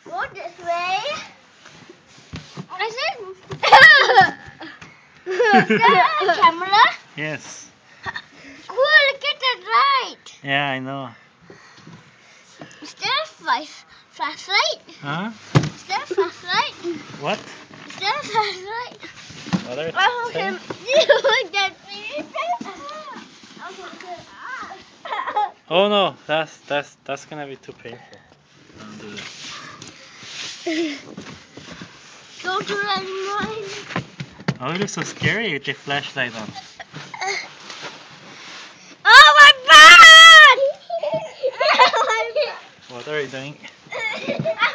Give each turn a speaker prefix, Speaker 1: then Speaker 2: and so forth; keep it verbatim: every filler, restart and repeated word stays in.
Speaker 1: Go this way. I said. Is that a camera?
Speaker 2: Yes.
Speaker 1: Cool, look at that light.
Speaker 2: Yeah, I know.
Speaker 1: Is there a flash flashlight?
Speaker 2: Huh?
Speaker 1: Is there a flashlight?
Speaker 2: What?
Speaker 1: Is there a flashlight?
Speaker 2: What are you
Speaker 1: Oh,
Speaker 2: saying?
Speaker 1: look at me.
Speaker 2: Oh no, that's that's that's gonna be too painful. Don't do that.
Speaker 1: Don't do that anymore.
Speaker 2: Oh, it looks so scary with the flashlight on.
Speaker 1: Oh my god!
Speaker 2: What are you doing?
Speaker 1: I